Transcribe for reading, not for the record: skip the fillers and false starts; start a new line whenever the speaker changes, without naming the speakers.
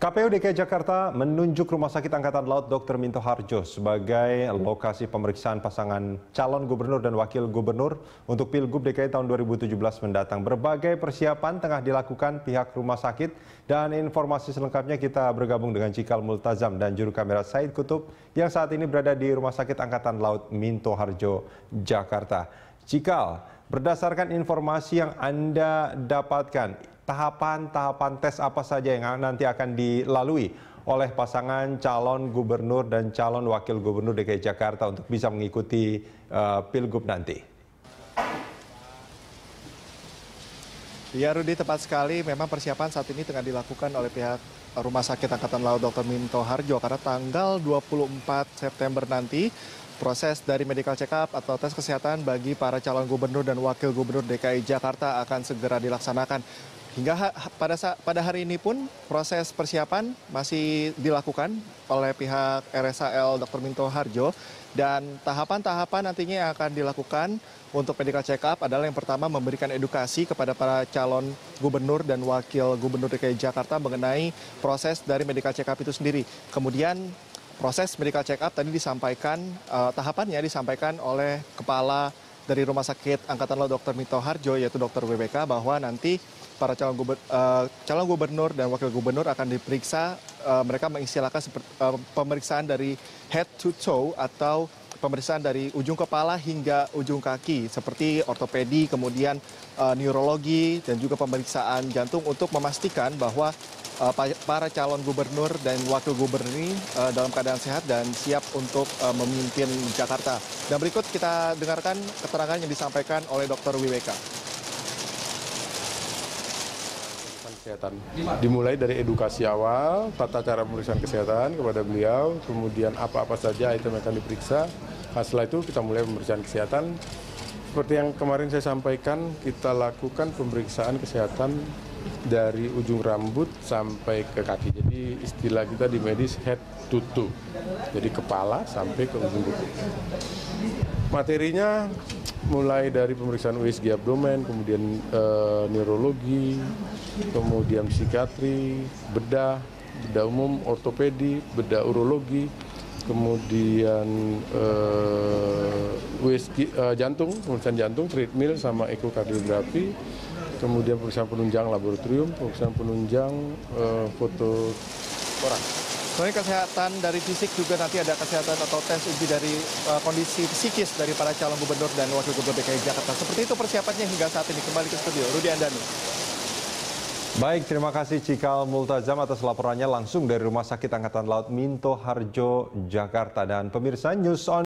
KPU DKI Jakarta menunjuk Rumah Sakit Angkatan Laut Dr. Minto Harjo sebagai lokasi pemeriksaan pasangan calon gubernur dan wakil gubernur untuk Pilgub DKI tahun 2017 mendatang. Berbagai persiapan tengah dilakukan pihak rumah sakit dan informasi selengkapnya kita bergabung dengan Cikal Multazam dan juru kamera Said Kutub yang saat ini berada di Rumah Sakit Angkatan Laut Minto Harjo, Jakarta. Cikal, berdasarkan informasi yang Anda dapatkan, tahapan-tahapan tes apa saja yang nanti akan dilalui oleh pasangan calon gubernur dan calon wakil gubernur DKI Jakarta untuk bisa mengikuti Pilgub nanti?
Ya Rudi, tepat sekali. Memang persiapan saat ini tengah dilakukan oleh pihak Rumah Sakit Angkatan Laut Dr. Minto Harjo karena tanggal 24 September nanti proses dari medical check-up atau tes kesehatan bagi para calon gubernur dan wakil gubernur DKI Jakarta akan segera dilaksanakan. Hingga pada hari ini pun proses persiapan masih dilakukan oleh pihak RSAL Dr. Minto Harjo dan tahapan-tahapan nantinya yang akan dilakukan untuk medical check-up adalah yang pertama memberikan edukasi kepada para calon gubernur dan wakil gubernur DKI Jakarta mengenai proses dari medical check-up itu sendiri. Kemudian proses medical check-up tadi disampaikan, tahapannya disampaikan oleh Kepala dari Rumah Sakit Angkatan Laut Dr. Minto Harjo yaitu Dr. WBK bahwa nanti para calon gubernur dan wakil gubernur akan diperiksa, mereka mengistilahkan pemeriksaan dari head to toe atau pemeriksaan dari ujung kepala hingga ujung kaki seperti ortopedi, kemudian neurologi dan juga pemeriksaan jantung untuk memastikan bahwa para calon gubernur dan wakil gubernur ini dalam keadaan sehat dan siap untuk memimpin Jakarta. Dan berikut kita dengarkan keterangan yang disampaikan oleh Dr. WBK.
Kesehatan. Dimulai dari edukasi awal, tata cara pemeriksaan kesehatan kepada beliau, kemudian apa-apa saja item yang akan diperiksa. Setelah itu kita mulai pemeriksaan kesehatan. Seperti yang kemarin saya sampaikan, kita lakukan pemeriksaan kesehatan dari ujung rambut sampai ke kaki. Jadi istilah kita di medis head to toe. Jadi kepala sampai ke ujung kuku. Materinya mulai dari pemeriksaan USG abdomen, kemudian neurologi, kemudian psikiatri, bedah umum, ortopedi, bedah urologi, kemudian USG jantung, pemeriksaan jantung, treadmill sama ekokardiografi, kemudian pemeriksaan penunjang laboratorium, pemeriksaan penunjang foto torak.
Selain kesehatan dari fisik juga nanti ada kesehatan atau tes uji dari kondisi psikis dari para calon gubernur dan wakil gubernur DKI Jakarta. Seperti itu persiapannya hingga saat ini. Kembali ke studio, Rudi Andani.
Baik, terima kasih Cikal Multazam atas laporannya langsung dari Rumah Sakit Angkatan Laut Minto Harjo, Jakarta. Dan pemirsa News On